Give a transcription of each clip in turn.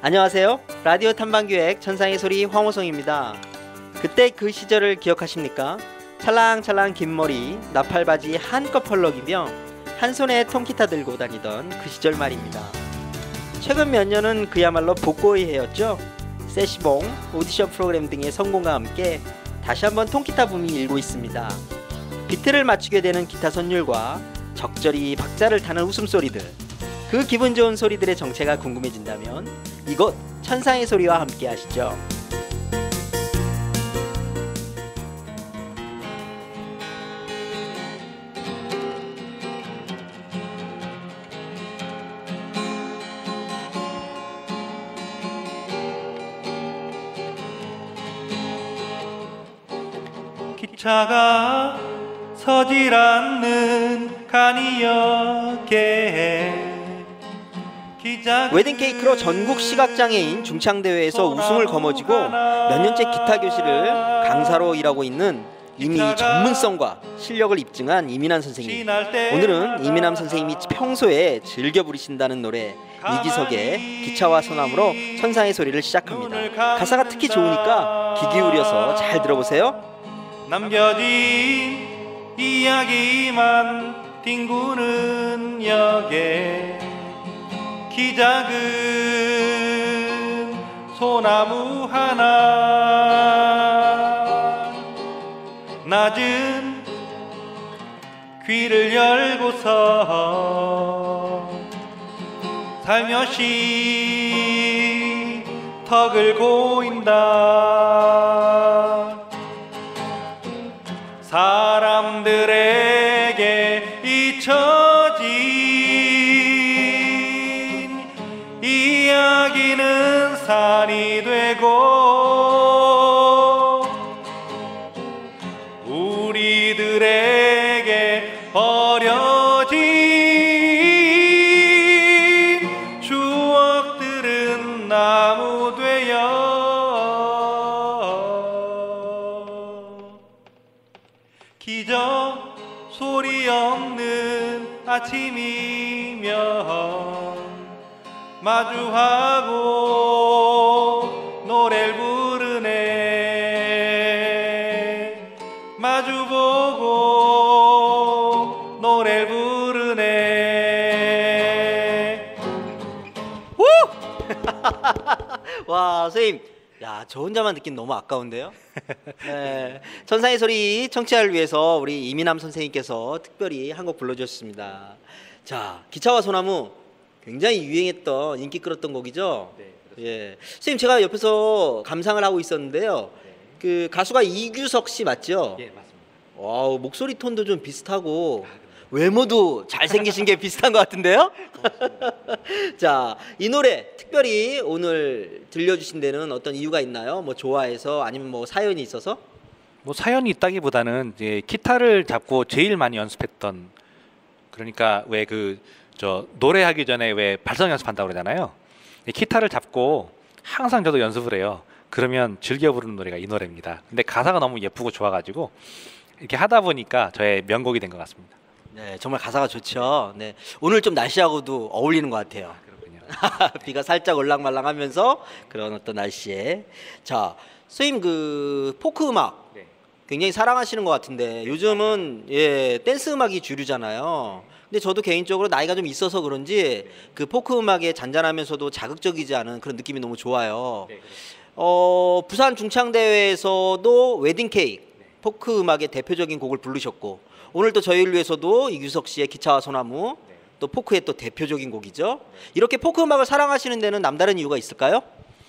안녕하세요. 라디오 탐방기획 천상의 소리 황호성입니다. 그때 그 시절을 기억하십니까? 찰랑찰랑 긴 머리, 나팔바지 한껏 펄럭이며 한 손에 통기타 들고 다니던 그 시절 말입니다. 최근 몇 년은 그야말로 복고의 해였죠. 세시봉, 오디션 프로그램 등의 성공과 함께 다시 한번 통기타 붐이 일고 있습니다. 비트를 맞추게 되는 기타 선율과 적절히 박자를 타는 웃음소리들, 그 기분 좋은 소리들의 정체가 궁금해진다면 이곳 천상의 소리와 함께 하시죠. 기차가 서질 않는 간이역에 웨딩 케이크로 전국 시각장애인 중창대회에서 우승을 거머쥐고 몇 년째 기타 교실을 강사로 일하고 있는 이미 전문성과 실력을 입증한 이민환 선생님. 오늘은 이민환 선생님이 평소에 즐겨 부르신다는 노래 이기석의 기차와 소나무로 천상의 소리를 시작합니다. 가사가 특히 좋으니까 귀 기울여서 잘 들어보세요. 남겨진 이야기만 뒹구는 역에 키 작은 소나무 하나 낮은 귀를 열고서 살며시 턱을 고인다. 사람들에게 잊혀진 이야기는 산이 되고 우리들에게 버려진 추억들은 나무 되어 기적 소리 없는 아침이면 마주하고 노래를 부르네. 마주보고 노래를 부르네. 우! 와, 선생님. 야, 저 혼자만 듣긴 너무 아까운데요. 네, 천상의 소리 청취자를 위해서 우리 이민남 선생님께서 특별히 한 곡 불러주셨습니다. 자, 기차와 소나무 굉장히 유행했던 인기 끌었던 곡이죠. 네, 예, 선생님 제가 옆에서 감상을 하고 있었는데요. 네. 그 가수가 이규석 씨 맞죠? 예, 맞습니다. 와우, 목소리 톤도 좀 비슷하고 외모도 잘생기신 게 비슷한 것 같은데요? 자, 이 노래 특별히 오늘 들려주신 데는 어떤 이유가 있나요? 뭐 좋아해서 아니면 뭐 사연이 있어서? 뭐 사연이 있다기보다는 이제 기타를 잡고 제일 많이 연습했던, 그러니까 왜 그 저 노래하기 전에 왜 발성 연습한다고 그러잖아요. 기타를 잡고 항상 저도 연습을 해요. 그러면 즐겨 부르는 노래가 이 노래입니다. 근데 가사가 너무 예쁘고 좋아가지고 이렇게 하다 보니까 저의 명곡이 된 것 같습니다. 네, 정말 가사가 좋죠. 네, 오늘 좀 날씨하고도 어울리는 것 같아요. 그렇군요. 비가 살짝 올랑말랑하면서 그런 어떤 날씨에. 자, 선생님 그 포크 음악 네. 굉장히 사랑하시는 것 같은데 요즘은 예 댄스 음악이 주류잖아요. 근데 저도 개인적으로 나이가 좀 있어서 그런지 그 포크 음악의 잔잔하면서도 자극적이지 않은 그런 느낌이 너무 좋아요. 네, 그렇습니다. 부산 중창대회에서도 웨딩 케이크 포크 음악의 대표적인 곡을 부르셨고 오늘 또 저희를 위해서도 이규석 씨의 기차와 소나무 또 포크의 또 대표적인 곡이죠. 이렇게 포크 음악을 사랑하시는 데는 남다른 이유가 있을까요?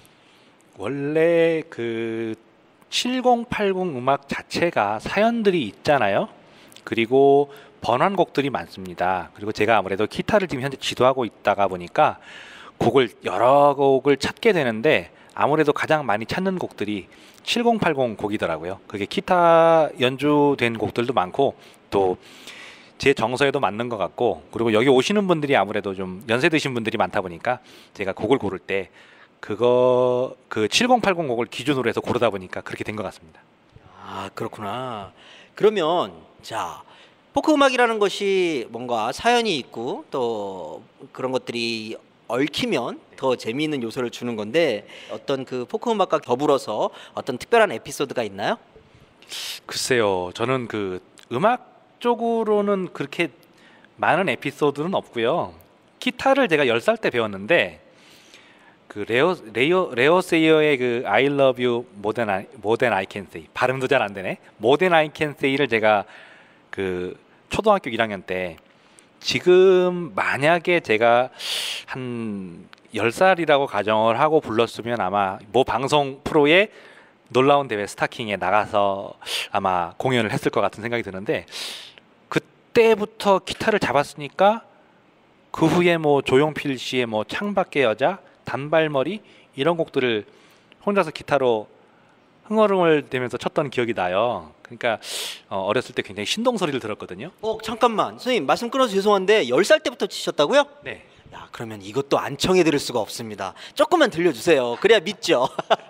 원래 그 7080 음악 자체가 사연들이 있잖아요. 그리고 번안곡들이 많습니다. 그리고 제가 아무래도 기타를 지금 현재 지도하고 있다가 보니까 곡을 여러 곡을 찾게 되는데 아무래도 가장 많이 찾는 곡들이 7080 곡이더라고요. 그게 기타 연주된 곡들도 많고 또 제 정서에도 맞는 것 같고, 그리고 여기 오시는 분들이 아무래도 좀 연세 드신 분들이 많다 보니까 제가 곡을 고를 때 그거 그 7080 곡을 기준으로 해서 고르다 보니까 그렇게 된 것 같습니다. 아, 그렇구나. 그러면 자, 포크 음악이라는 것이 뭔가 사연이 있고 또 그런 것들이 얽히면 더 재미있는 요소를 주는 건데 어떤 그 포크 음악과 더불어서 어떤 특별한 에피소드가 있나요? 글쎄요, 저는 그 음악 쪽으로는 그렇게 많은 에피소드는 없고요. 기타를 제가 10살 때 배웠는데 그 레오 세이어의 그 I Love You More Than I Can Say, 발음도 잘 안 되네. More Than I Can Say를 제가 그 초등학교 1학년 때, 지금 만약에 제가 한 10살이라고 가정을 하고 불렀으면 아마 뭐 방송 프로에 놀라운 대회 스타킹에 나가서 아마 공연을 했을 것 같은 생각이 드는데, 그때부터 기타를 잡았으니까 그 후에 뭐 조용필 씨의 뭐 창밖의 여자, 단발머리 이런 곡들을 혼자서 기타로 흥얼흥얼 대면서 쳤던 기억이 나요. 그러니까 어렸을 때 굉장히 신동 소리를 들었거든요. 잠깐만 선생님, 말씀 끊어서 죄송한데 10살 때부터 치셨다고요? 네. 야, 그러면 이것도 안 청해 들을 수가 없습니다. 조금만 들려주세요. 그래야 믿죠.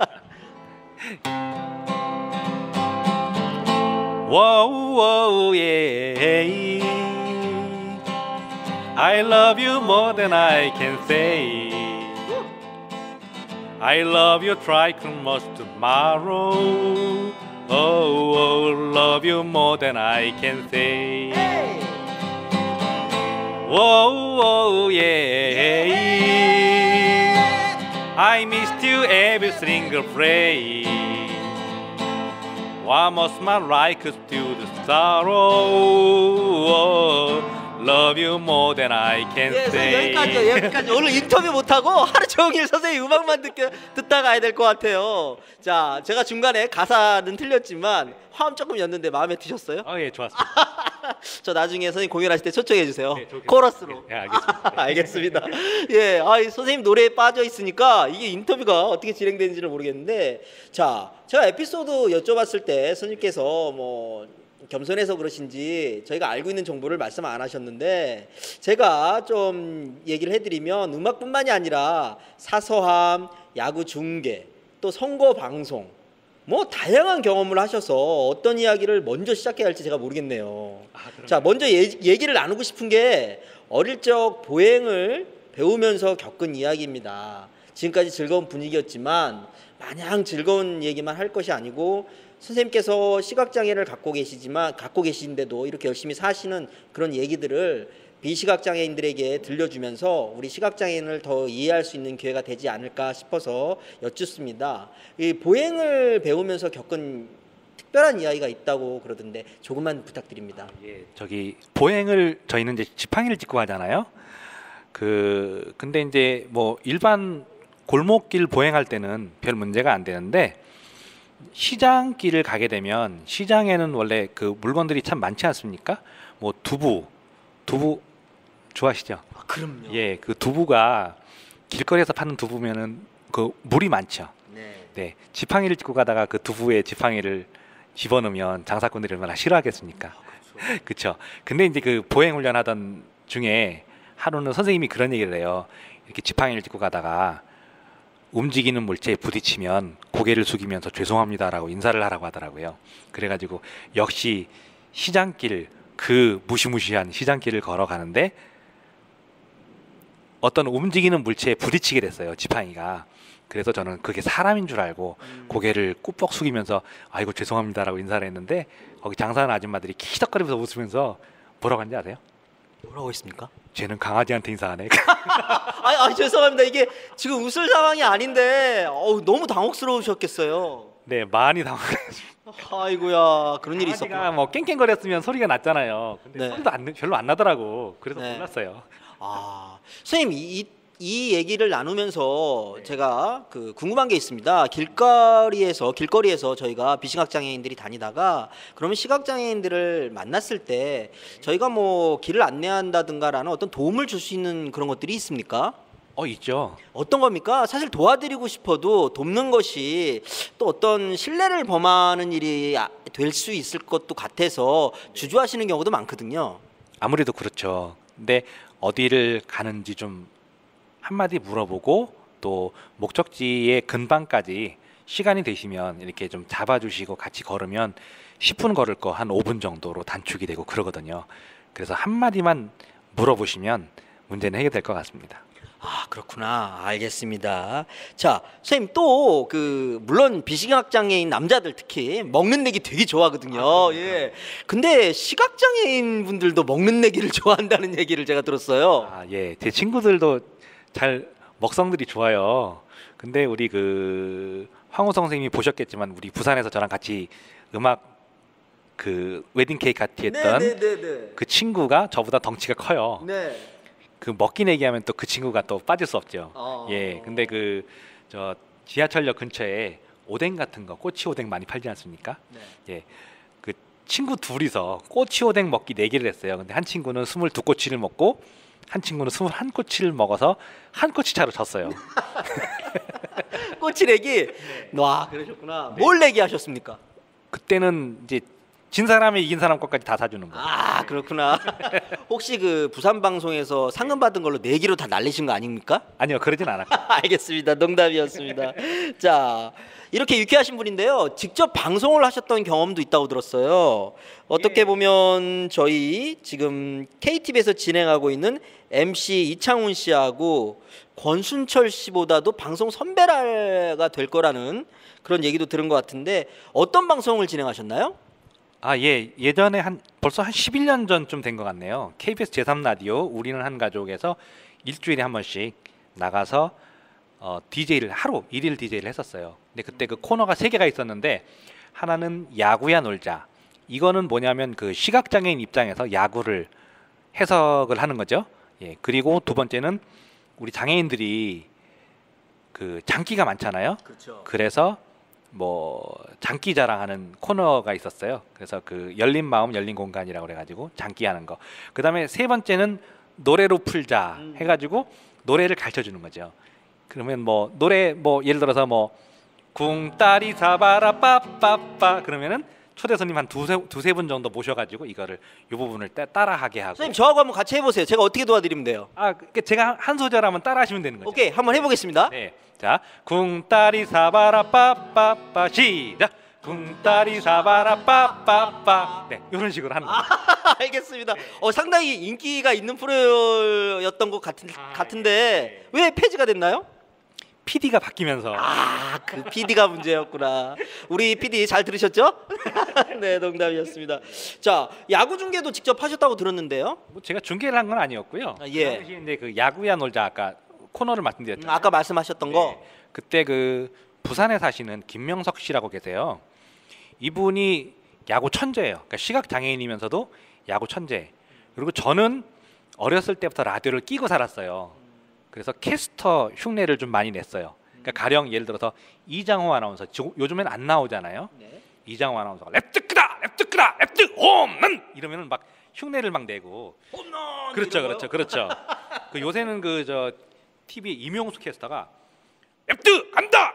Whoa, whoa, yeah. I love you more than I can say. I love you try much tomorrow. Oh, love you more than I can say. Whoa, whoa, yeah. I missed you every single phrase. Why must my life still the sorrow? Love you more than I can say. 여기까지요. 오늘 인터뷰 못하고 하루 종일 선생님 음악만 듣다 가야 될 것 같아요. 자, 제가 중간에 가사는 틀렸지만 화음 조금 였는데 마음에 드셨어요? 예, 좋았습니다. 저 나중에 선생님 공연하실 때 초청해 주세요. 네, 코러스로. 네, 알겠습니다. 알겠습니다. 예, 선생님 노래에 빠져 있으니까 이게 인터뷰가 어떻게 진행되는지를 모르겠는데, 자, 제가 에피소드 여쭤봤을 때 선생님께서 뭐 겸손해서 그러신지 저희가 알고 있는 정보를 말씀 안 하셨는데, 제가 좀 얘기를 해드리면 음악뿐만이 아니라 사서함, 야구 중계, 또 선거 방송, 뭐 다양한 경험을 하셔서 어떤 이야기를 먼저 시작해야 할지 제가 모르겠네요. 자, 먼저 얘기를 나누고 싶은 게 어릴 적 보행을 배우면서 겪은 이야기입니다. 지금까지 즐거운 분위기였지만 마냥 즐거운 얘기만 할 것이 아니고, 선생님께서 시각장애를 갖고 계신데도 이렇게 열심히 사시는 그런 얘기들을 비시각장애인들에게 들려주면서 우리 시각장애인을 더 이해할 수 있는 기회가 되지 않을까 싶어서 여쭙습니다. 이 보행을 배우면서 겪은 특별한 이야기가 있다고 그러던데 조금만 부탁드립니다. 예, 저기 보행을 저희는 이제 지팡이를 짚고 하잖아요. 근데 이제 뭐 일반 골목길 보행할 때는 별 문제가 안 되는데, 시장길을 가게 되면 시장에는 원래 그 물건들이 참 많지 않습니까? 뭐 두부 좋아하시죠? 그럼요. 예, 그 두부가 길거리에서 파는 두부면은 그 물이 많죠. 네, 지팡이를 짚고 가다가 그 두부에 지팡이를 집어넣으면 장사꾼들이 얼마나 싫어하겠습니까? 그렇죠. 근데 이제 그 보행 훈련하던 중에 하루는 선생님이 그런 얘기를 해요. 이렇게 지팡이를 짚고 가다가 움직이는 물체에 부딪히면 고개를 숙이면서 죄송합니다라고 인사를 하라고 하더라고요. 그래가지고 역시 시장길, 그 무시무시한 시장길을 걸어가는데 어떤 움직이는 물체에 부딪히게 됐어요, 지팡이가. 그래서 저는 그게 사람인 줄 알고 고개를 꾸벅 숙이면서 아이고 죄송합니다라고 인사를 했는데, 거기 장사하는 아줌마들이 키덕거리면서 웃으면서 뭐라고 하는지 아세요? 뭐라고 했습니까? 쟤는 강아지한테 인사하네. 죄송합니다. 이게 지금 웃을 상황이 아닌데 너무 당혹스러우셨겠어요. 네, 많이 당황했어요. 아이고야, 그런 일이 강아지가 있었구나. 뭐 깽깽거렸으면 소리가 났잖아요. 근데 네. 소리도 별로 안 나더라고. 그래서 네. 몰랐어요. 선생님, 이 얘기를 나누면서 제가 궁금한 게 있습니다. 길거리에서 저희가 비시각장애인들이 다니다가 그러면 시각장애인들을 만났을 때 저희가 뭐 길을 안내한다든가라는 어떤 도움을 줄 수 있는 그런 것들이 있습니까? 있죠. 어떤 겁니까? 사실 도와드리고 싶어도 돕는 것이 또 어떤 신뢰를 범하는 일이 될 수 있을 것도 같아서 주저하시는 경우도 많거든요. 아무래도 그렇죠. 근데 어디를 가는지 좀 한마디 물어보고, 또 목적지의 근방까지 시간이 되시면 이렇게 좀 잡아주시고 같이 걸으면 10분 걸을 거 한 5분 정도로 단축이 되고 그러거든요. 그래서 한마디만 물어보시면 문제는 해결될 것 같습니다. 아, 그렇구나. 알겠습니다. 자, 선생님 또 물론 비시각 장애인 남자들 특히 먹는 내기 되게 좋아하거든요. 예. 근데 시각 장애인 분들도 먹는 내기를 좋아한다는 얘기를 제가 들었어요. 아, 예. 제 친구들도 잘 먹성들이 좋아요. 근데 우리 황우성 선생님이 보셨겠지만 우리 부산에서 저랑 같이 음악 웨딩 케이크 같이 했던 네네네네. 그 친구가 저보다 덩치가 커요. 네. 그 먹기 내기 하면 또 그 친구가 또 빠질 수 없죠. 어. 예. 근데 저 지하철역 근처에 오뎅 같은 거, 꼬치 오뎅 많이 팔지 않습니까? 네. 예. 그 친구 둘이서 꼬치 오뎅 먹기 내기를 했어요. 근데 한 친구는 22꼬치를 먹고 한 친구는 21꼬치를 먹어서 한 꼬치 차로 졌어요. 꼬치 내기. 와, 그러셨구나. 뭘 내기 하셨습니까? 그때는 이제 진 사람이 이긴 사람 것까지 다 사주는 거예요. 아, 그렇구나. 혹시 부산 방송에서 상금 받은 걸로 내기로 다 날리신 거 아닙니까? 아니요, 그러진 않았고. 알겠습니다. 농담이었습니다. 자, 이렇게 유쾌하신 분인데요. 직접 방송을 하셨던 경험도 있다고 들었어요. 어떻게 보면 저희 지금 KTV에서 진행하고 있는 MC 이창훈 씨하고 권순철 씨보다도 방송 선배가 될 거라는 그런 얘기도 들은 것 같은데 어떤 방송을 진행하셨나요? 아, 예. 예전에 벌써 한 11년 전쯤 된 것 같네요. KBS 제3라디오 우리는 한 가족에서 일주일에 한 번씩 나가서 DJ를 하루 1일 DJ를 했었어요. 근데 그때 그 코너가 3개가 있었는데 하나는 야구야 놀자. 이거는 뭐냐면 시각장애인 입장에서 야구를 해석을 하는 거죠. 예. 그리고 두 번째는 우리 장애인들이 장기가 많잖아요. 그렇죠. 그래서 장기 자랑하는 코너가 있었어요. 그래서 열린 마음 열린 공간이라고 그래가지고 장기하는 거. 그다음에 세 번째는 노래로 풀자 해가지고 노래를 가르쳐 주는 거죠. 그러면 노래 예를 들어서 궁따리 사바라 빠빠빠 그러면은 초대 손님 한 두세 분 정도 모셔가지고 이거를 이 부분을 따라하게 하고. 선생님 저하고 한번 같이 해보세요. 제가 어떻게 도와드리면 돼요? 제가 한 소절 하면 따라하시면 되는 거죠. 오케이, 한번 해보겠습니다. 네. 자, 궁따리 사바라 빠빠빠 시작. 궁따리 사바라 빠빠빠. 네, 이런 식으로 하는 거예요. 알겠습니다. 상당히 인기가 있는 프로였던 것 같은데 왜 폐지가 됐나요? PD가 바뀌면서. 그 PD가 문제였구나. 우리 PD 잘 들으셨죠? 네, 농담이었습니다. 자, 야구 중계도 직접 하셨다고 들었는데요. 제가 중계를 한 건 아니었고요. 예. 당시에 이제 야구야 놀자 아까 코너를 말씀드렸잖아요. 아까 말씀하셨던 거. 네. 그때 부산에 사시는 김명석 씨라고 계세요. 이분이 야구 천재예요. 그러니까 시각 장애인이면서도 야구 천재. 그리고 저는 어렸을 때부터 라디오를 끼고 살았어요. 그래서 캐스터 흉내를 좀 많이 냈어요. 그러니까 가령 예를 들어서 이장호 아나운서 요즘엔 안 나오잖아요. 네. 이장호 아나운서가 랩트 끄다 랩트 홈런 이러면은 막 흉내를 막 내고. 홈런. 그렇죠. 요새는 TV 임용수 캐스터가 랩트 간다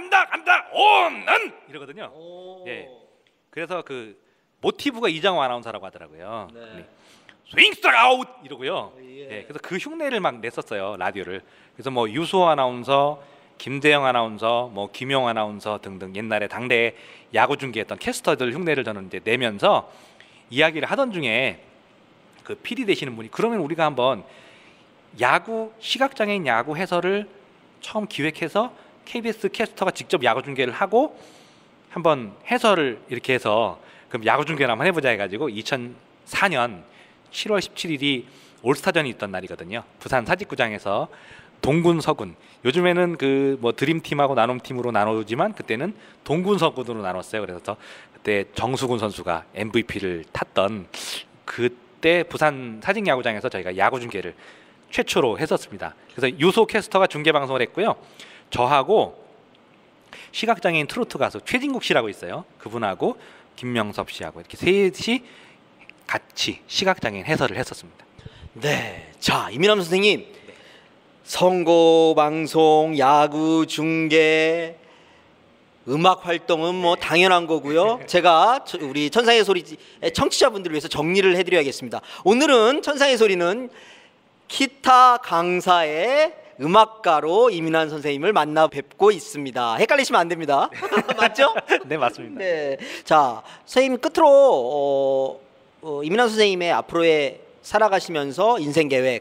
홈런 이러거든요. 예. 그래서 모티브가 이장호 아나운서라고 하더라고요. 네. 스윙 스트라이크 아웃 이러고요. 예. 예. 그래서 흉내를 막 냈었어요, 라디오를. 그래서 유수호 아나운서, 김대영 아나운서, 김용 아나운서 등등 옛날에 당대에 야구 중계했던 캐스터들 흉내를 저는 이제 내면서 이야기를 하던 중에 PD 되시는 분이 그러면 우리가 한번 시각장애인 야구 해설을 처음 기획해서 KBS 캐스터가 직접 야구 중계를 하고 한번 해설을 이렇게 해서 그럼 야구 중계를 한번 해보자 해가지고 2004년 7월 17일이 올스타전이 있던 날이거든요. 부산 사직구장에서 동군 서군. 요즘에는 드림팀하고 나눔팀으로 나누지만 그때는 동군 서군으로 나눴어요. 그래서 그때 정수군 선수가 MVP를 탔던 그때 부산 사직야구장에서 저희가 야구 중계를 최초로 했었습니다. 그래서 유소 캐스터가 중계 방송을 했고요. 저하고 시각장애인 트로트 가수 최진국 씨라고 있어요. 그분하고 김명섭 씨하고 이렇게 셋이 같이 시각장애인 해설을 했었습니다. 네, 자 이민남 선생님, 선거 방송, 야구 중계, 음악 활동은 당연한 거고요. 제가 우리 천상의 소리 청취자분들을 위해서 정리를 해드려야겠습니다. 오늘은 천상의 소리는 기타 강사의 음악가로 이민환 선생님을 만나 뵙고 있습니다. 헷갈리시면 안 됩니다. 맞죠? 네, 맞습니다. 네. 자, 선생님 끝으로 이민환 선생님의 앞으로의 살아가시면서 인생 계획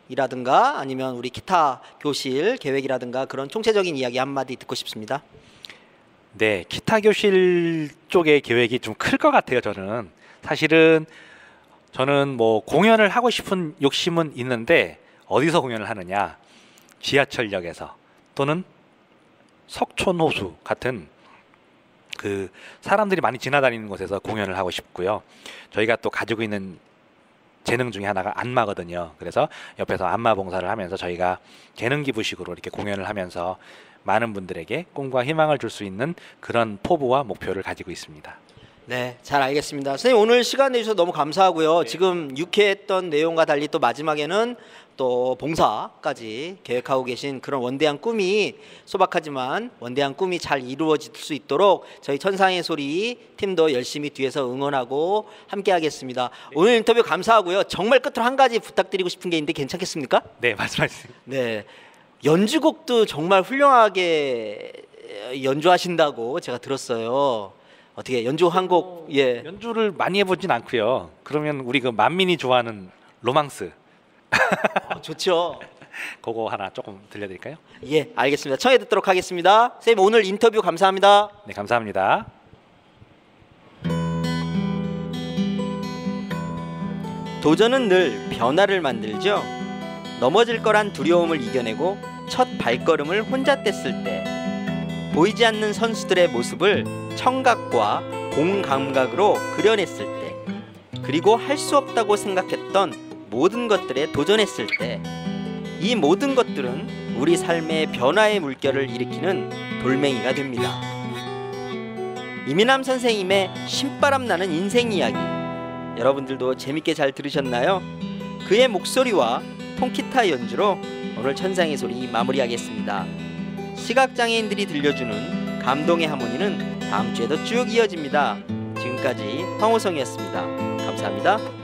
이라든가 아니면 우리 기타 교실 계획이라든가 그런 총체적인 이야기 한마디 듣고 싶습니다. 네, 기타 교실 쪽의 계획이 좀 클 것 같아요. 사실은 저는 뭐 공연을 하고 싶은 욕심은 있는데 어디서 공연을 하느냐? 지하철역에서 또는 석촌호수 같은 그 사람들이 많이 지나다니는 곳에서 공연을 하고 싶고요. 저희가 또 가지고 있는 재능 중에 하나가 안마거든요. 그래서 옆에서 안마 봉사를 하면서 저희가 재능 기부식으로 이렇게 공연을 하면서 많은 분들에게 꿈과 희망을 줄 수 있는 그런 포부와 목표를 가지고 있습니다. 네, 잘 알겠습니다. 선생님 오늘 시간 내주셔서 너무 감사하고요. 지금 유쾌했던 내용과 달리 또 마지막에는 또 봉사까지 계획하고 계신 그런 원대한 꿈이 소박하지만 원대한 꿈이 잘 이루어질 수 있도록 저희 천상의 소리 팀도 열심히 뒤에서 응원하고 함께 하겠습니다. 오늘 인터뷰 감사하고요. 정말 끝으로 한 가지 부탁드리고 싶은 게 있는데 괜찮겠습니까? 네, 말씀하세요. 네, 연주곡도 정말 훌륭하게 연주하신다고 제가 들었어요. 어떻게 연주 한 곡 예. 연주를 많이 해보진 않고요. 그러면 우리 그 만민이 좋아하는 로망스 좋죠. 그거 하나 조금 들려드릴까요? 예, 알겠습니다. 청해 듣도록 하겠습니다. 선생님 오늘 인터뷰 감사합니다. 네, 감사합니다. 도전은 늘 변화를 만들죠. 넘어질 거란 두려움을 이겨내고 첫 발걸음을 혼자 뗐을 때 보이지 않는 선수들의 모습을 청각과 공감각으로 그려냈을 때 그리고 할 수 없다고 생각했던 모든 것들에 도전했을 때 이 모든 것들은 우리 삶의 변화의 물결을 일으키는 돌멩이가 됩니다. 이민남 선생님의 신바람 나는 인생 이야기 여러분들도 재밌게 잘 들으셨나요? 그의 목소리와 통기타 연주로 오늘 천상의 소리 마무리하겠습니다. 시각장애인들이 들려주는 감동의 하모니는 다음 주에도 쭉 이어집니다. 지금까지 황호성이었습니다. 감사합니다.